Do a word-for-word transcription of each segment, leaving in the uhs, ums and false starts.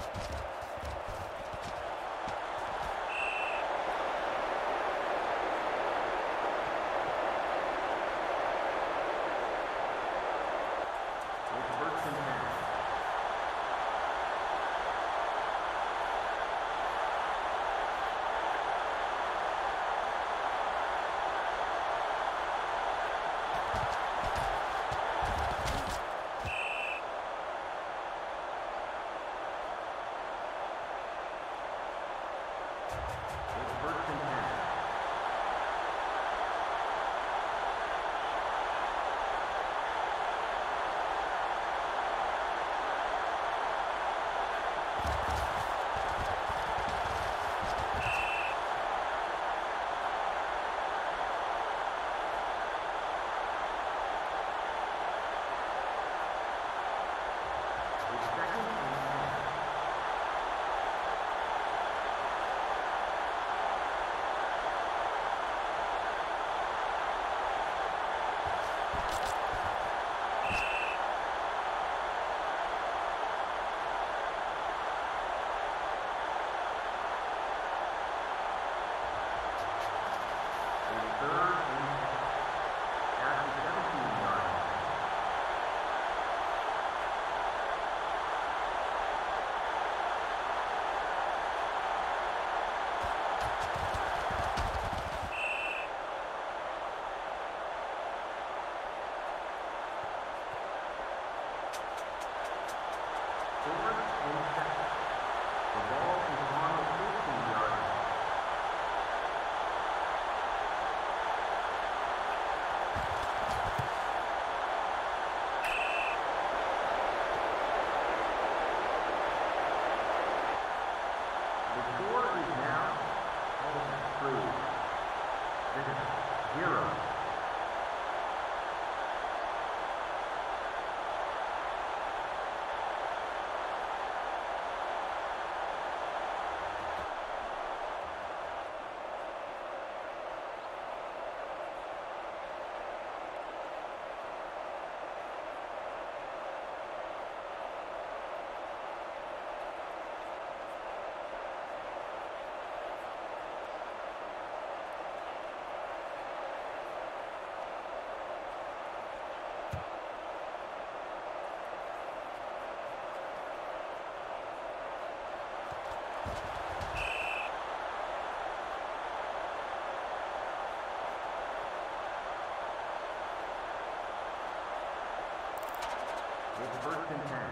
First and ten.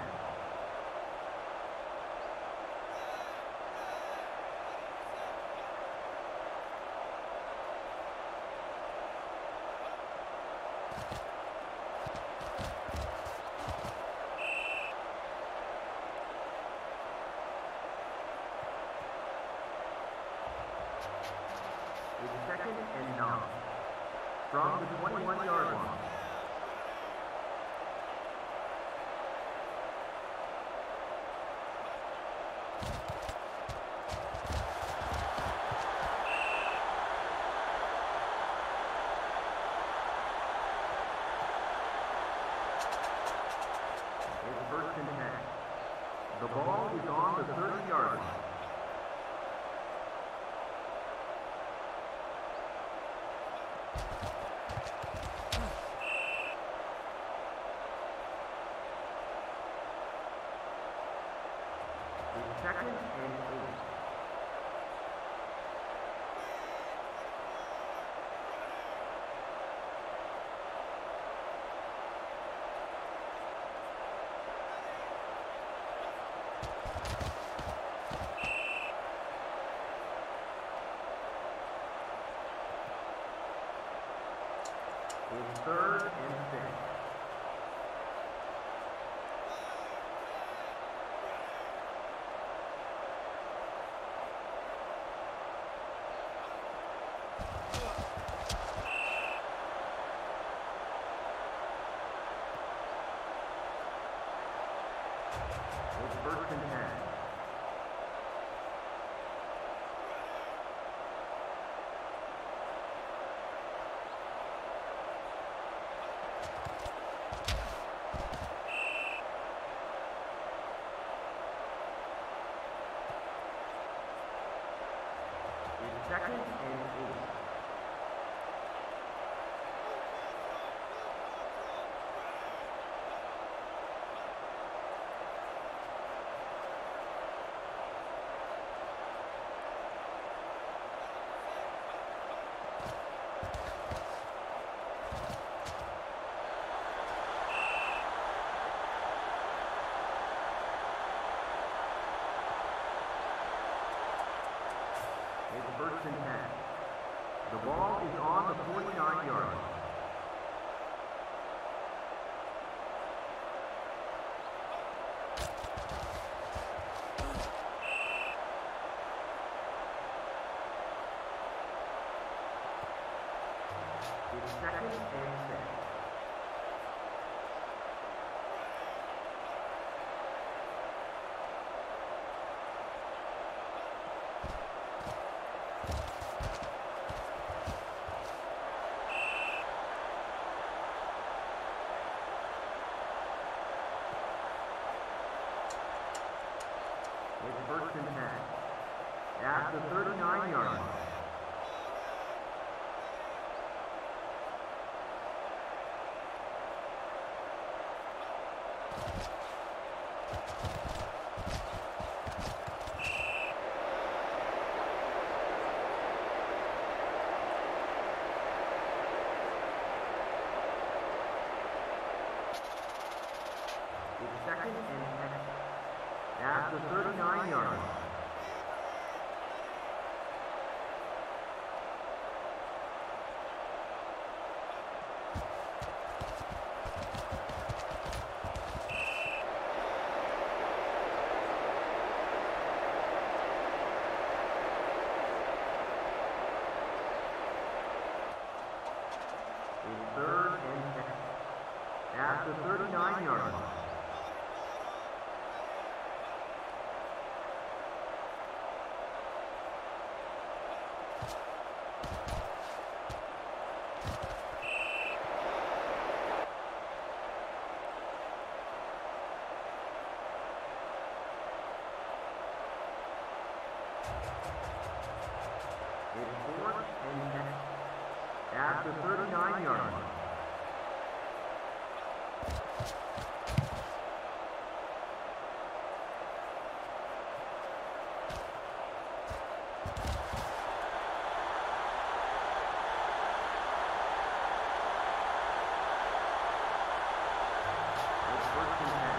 It's second and nine from the twenty-one yard line. The ball is on the thirty yard line. It's second and eight. It's third and six. It's first and ten. first and ten. The ball is on the forty-nine yard line. It's second and six. It's first and ten. At the thirty-nine yard line. It's second and ten. At the thirty-nine yard line. It's third and ten. At the thirty-nine yard line. It's fourth and ten. At the thirty-nine yard line. It's first and ten.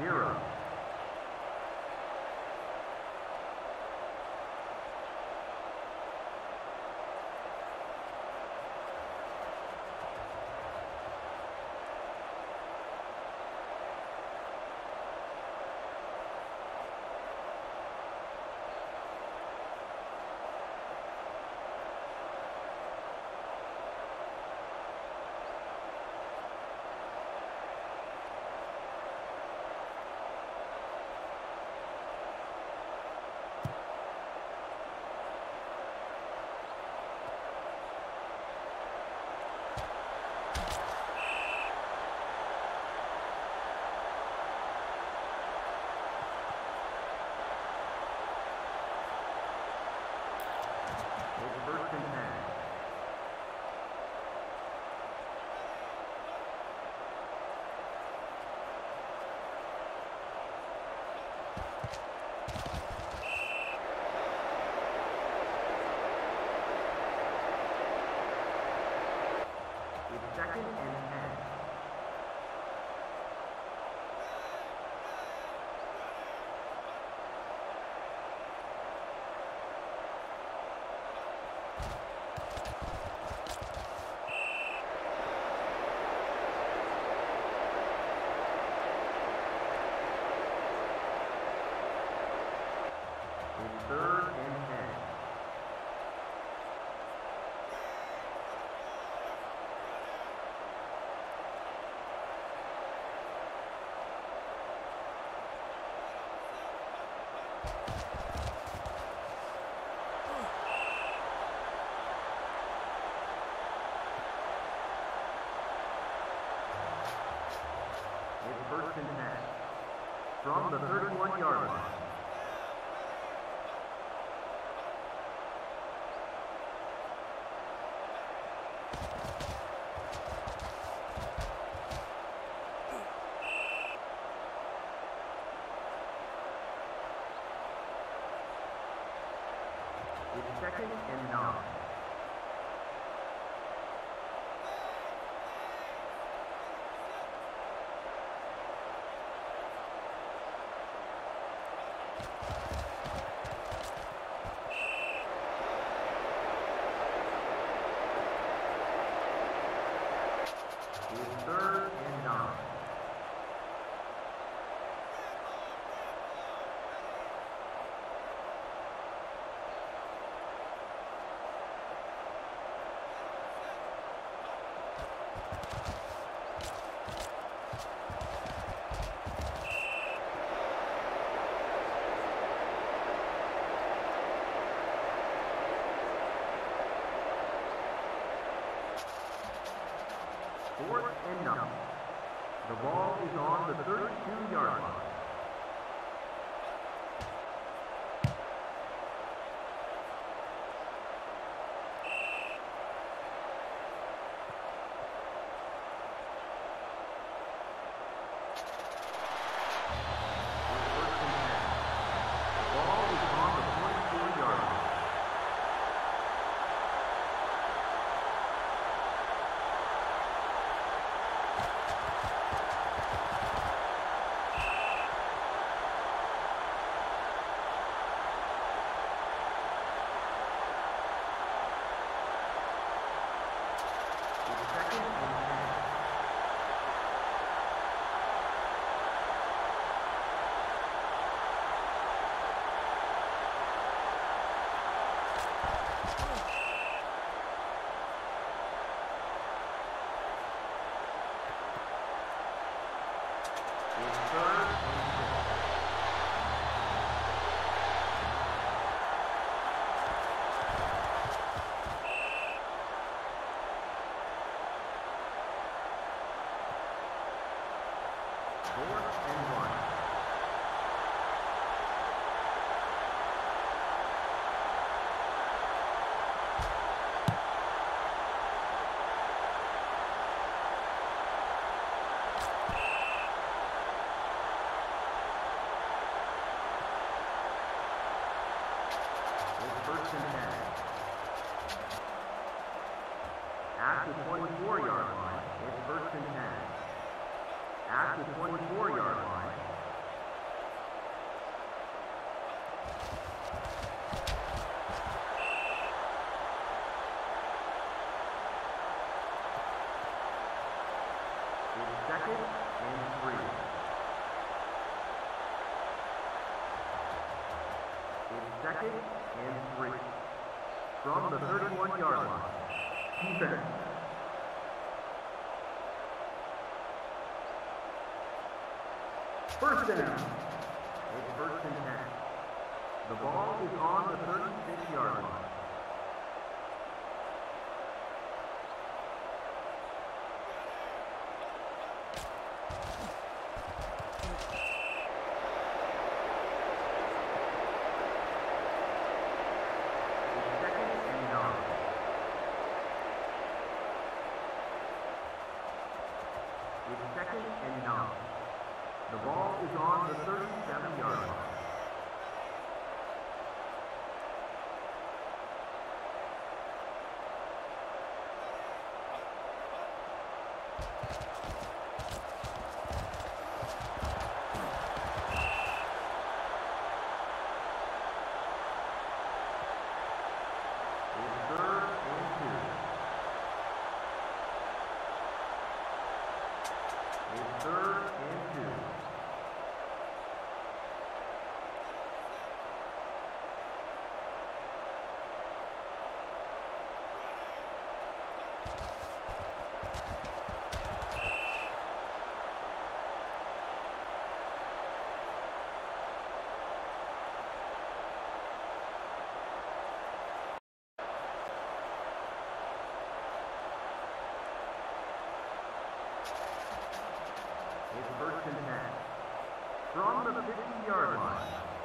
zero. It's first and ten. It's second and ten. It's third and ten. It's first and ten. From the thirty-one yard line. It's second and nine. It's third and nine. Fourth and nothing. The ball is on the thirty-two yard line. Fourth and one. It's first and ten. At the twenty-four yard line, it's first and ten. At the twenty-four yard line, second and three. It's second and three. From the thirty-one yard line. Defense. First down. It's first and ten. The ball is on the thirty-six yard line. Second and nine. The ball is on the thirty-seven yard line. It's third and two. It's third and two. It's first and ten. From the fifty yard line.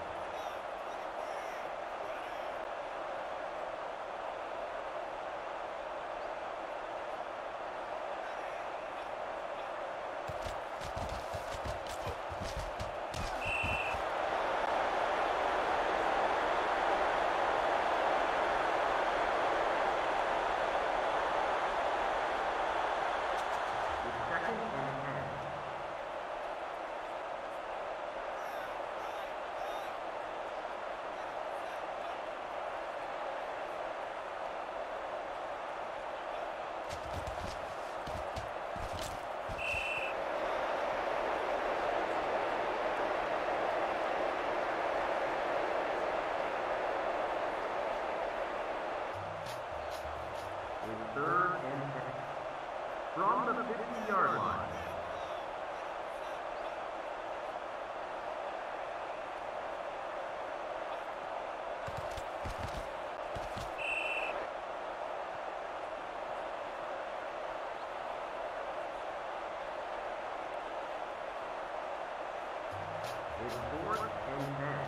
It's second and ten. It's third and ten. From the fifty yard line. It's fourth and ten.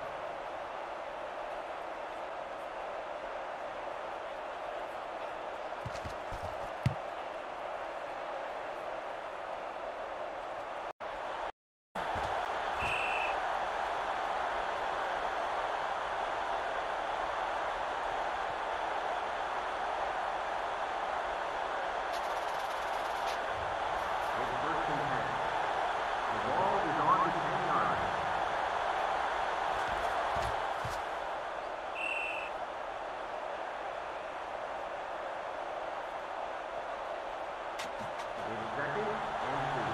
Second and two.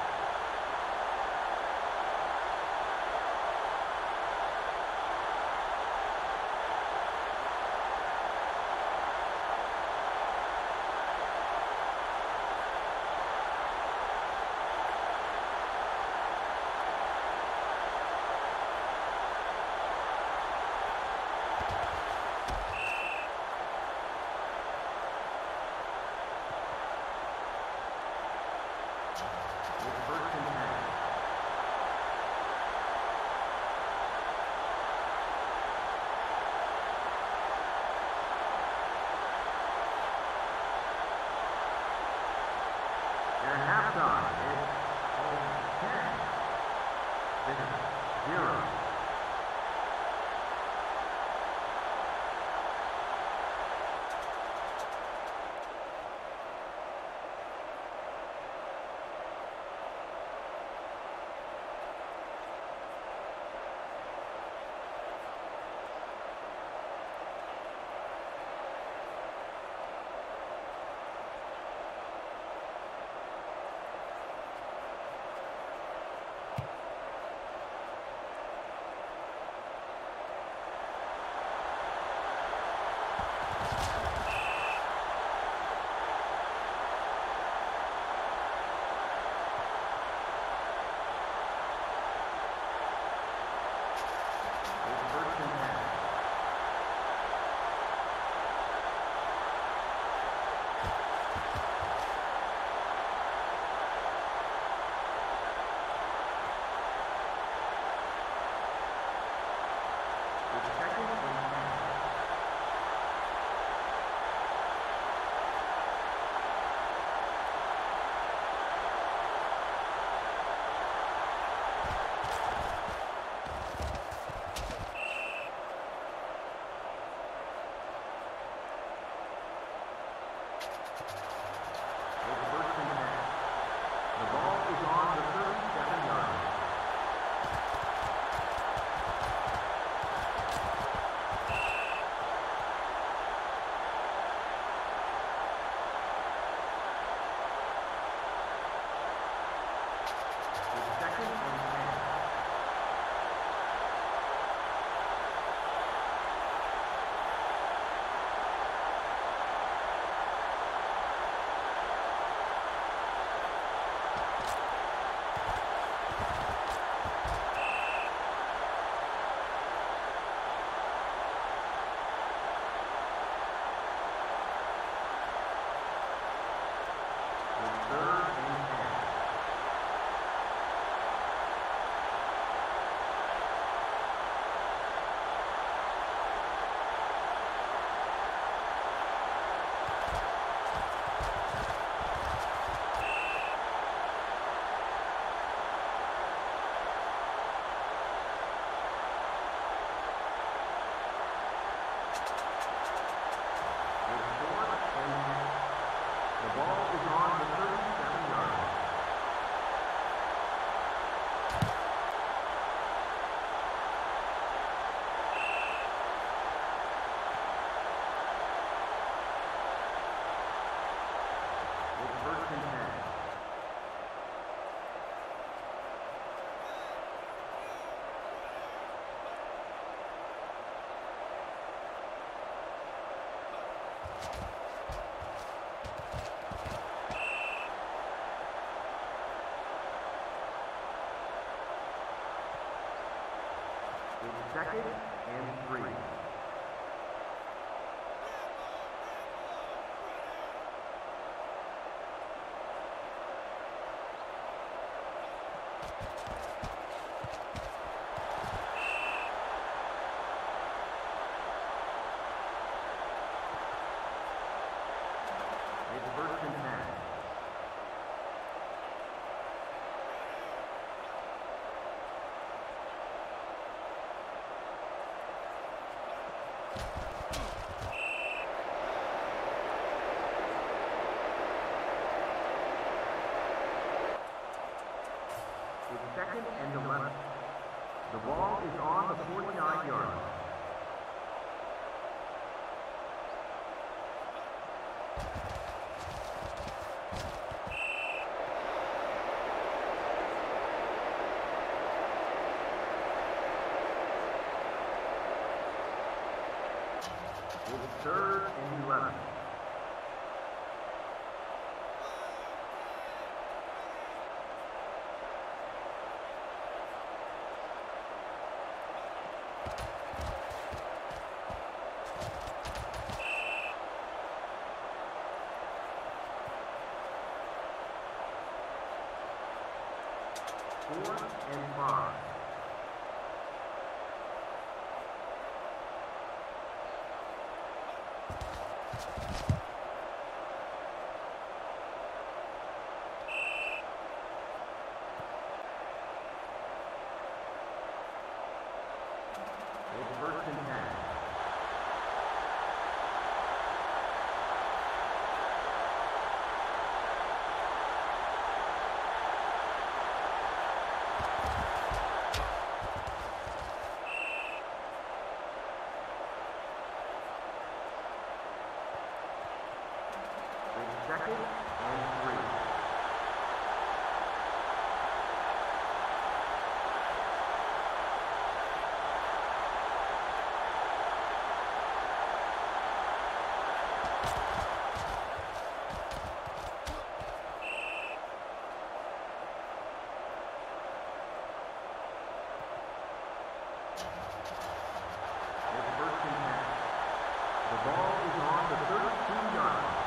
At halftime, it's ten. This is zero. third and ten. Second and three. It's first and ten. Second and eleven. The ball is on the forty-nine yard line. It's third and eleven. Fourth and five. It's first and ten. Second and three. It's first and ten. The ball is on the thirty-two yard line.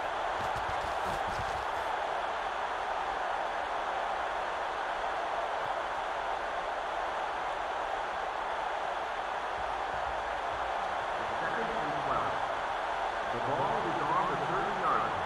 The ball is on the thirty yard line.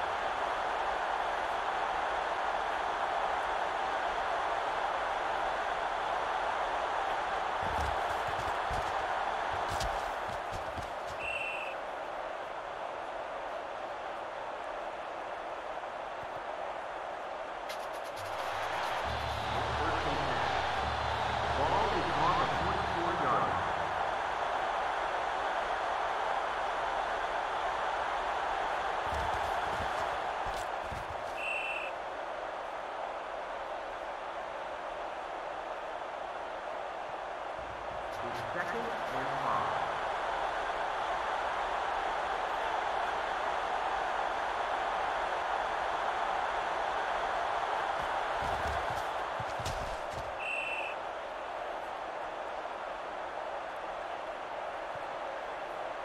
Second and five.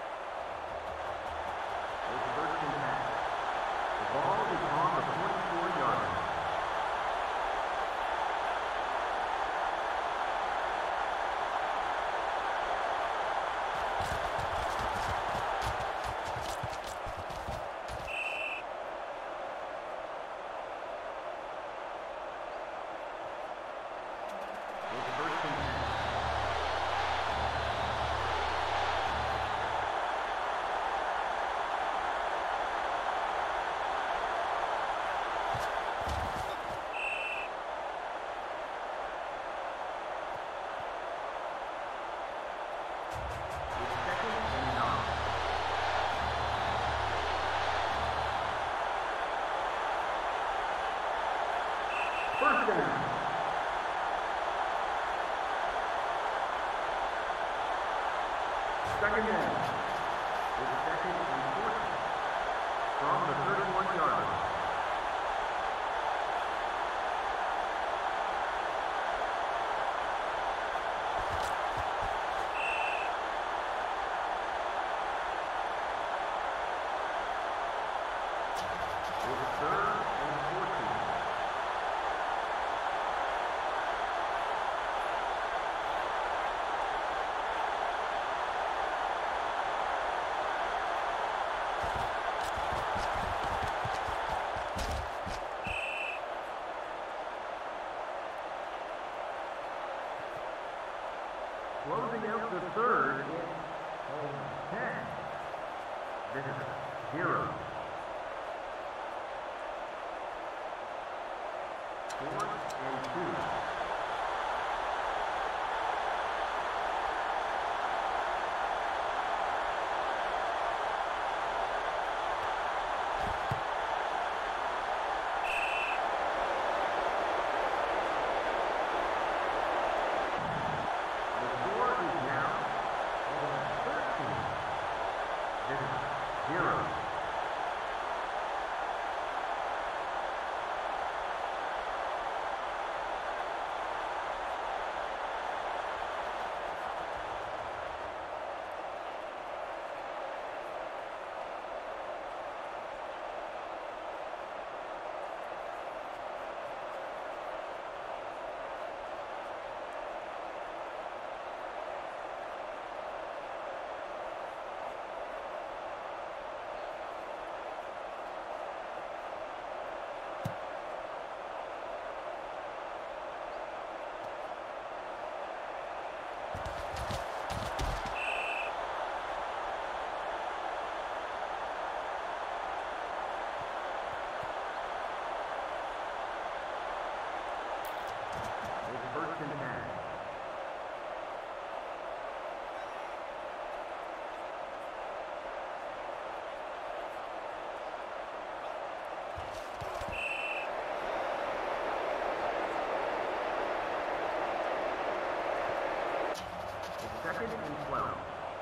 It's first and ten. The ball is on the forty-four First down. Second down. It's second and fourteen from the thirty-one yard line. It's third and fourteen. Closing out the third, it's ten. Visitor, zero. Fourth and two. The score is now thirteen. Visitor, zero. It's first and ten. It's second and twelve.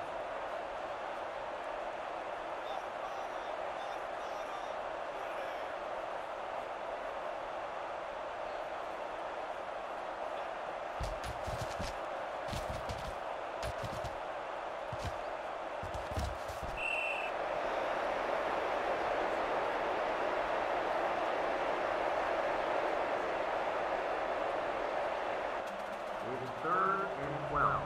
It's third and twelve.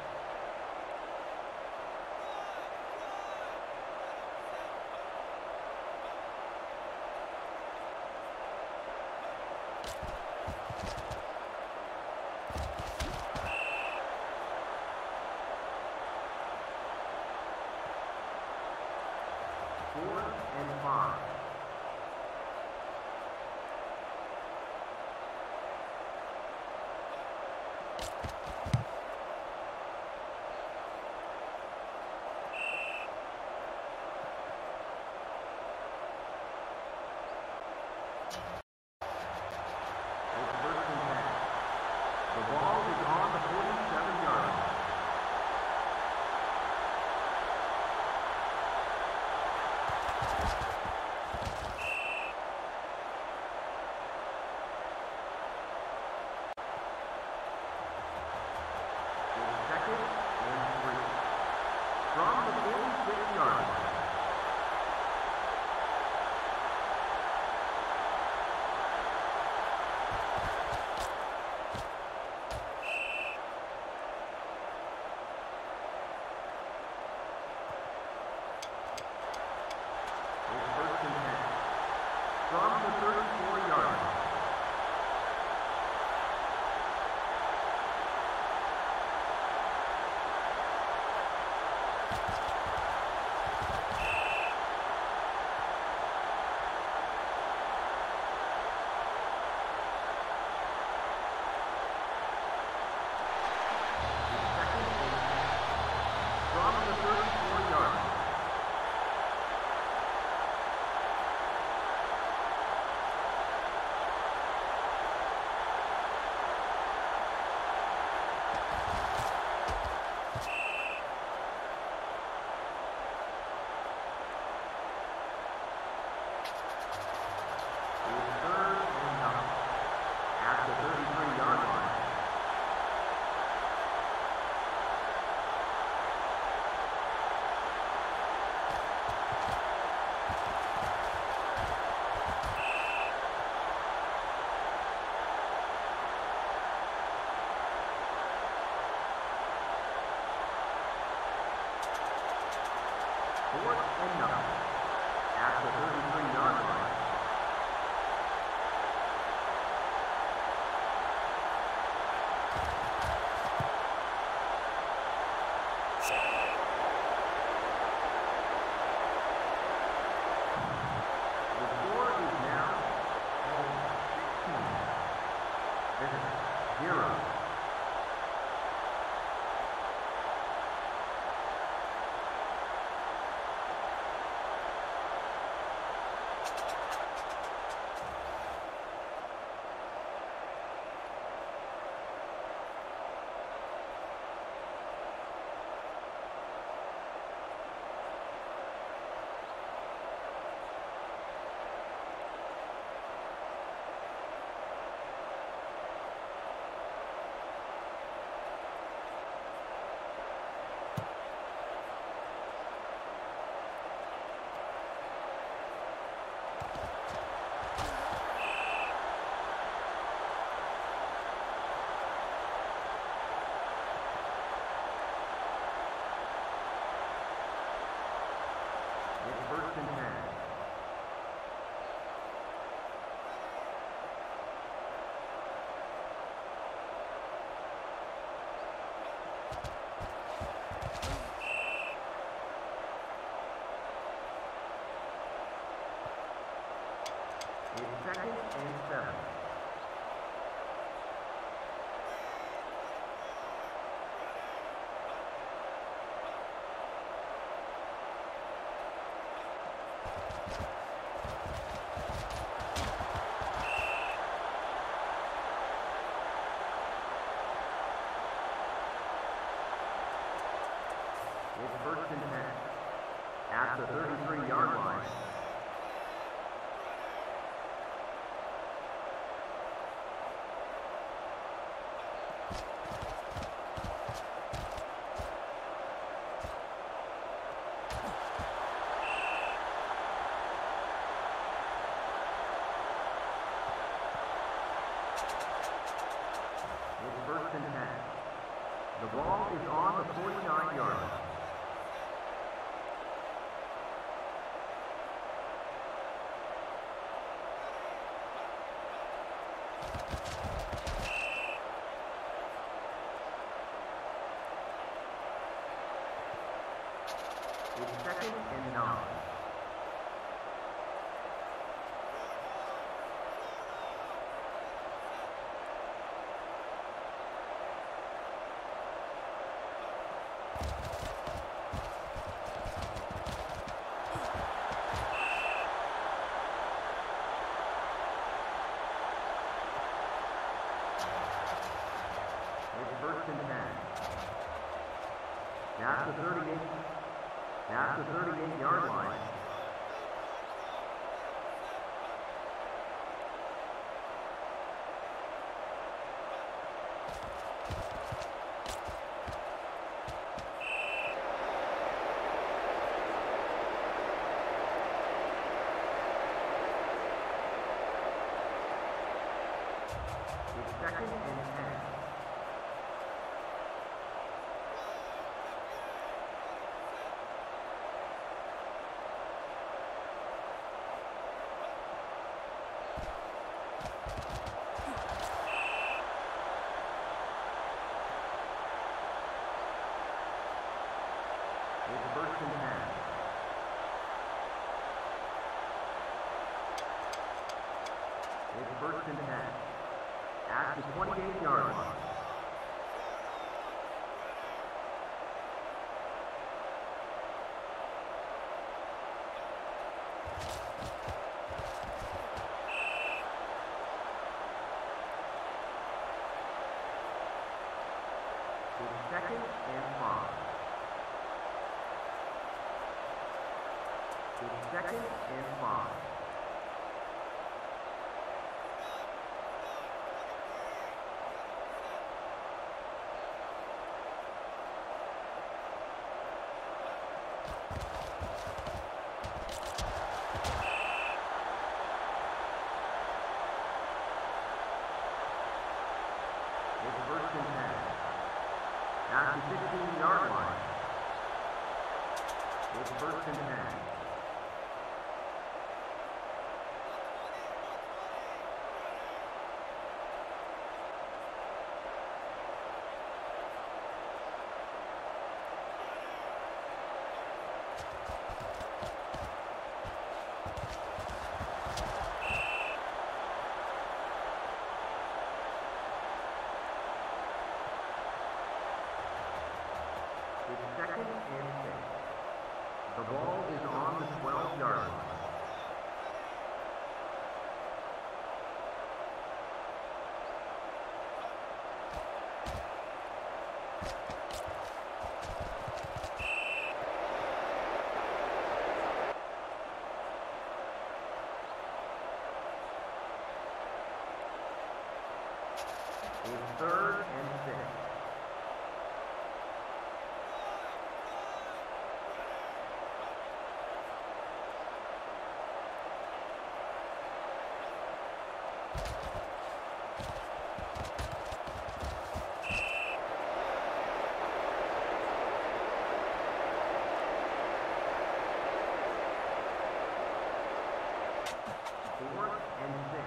Fourth and five. It's first and ten. The ball is on the forty-seven yard line. It's second and three from the forty-six yard line. It's first and ten from the thirty-four yard line. From the thirty-four yard line. It's second and seven. It's first and ten. At the thirty-three yard line. It's first and ten. The ball is on the forty-nine yard line. It's second and nine. It's first and ten. At the thirty-eight. At the thirty-eight yard line. It's second and ten. It's first and ten. It's first and ten. At the twenty-eight yard line. It's second and five. It's second and five. It's first and ten. At the sixteen yard line. It's first and ten. It's second and six. The ball is on the twelve yard line. It's third and six. Fourth and six.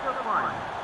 Just fine.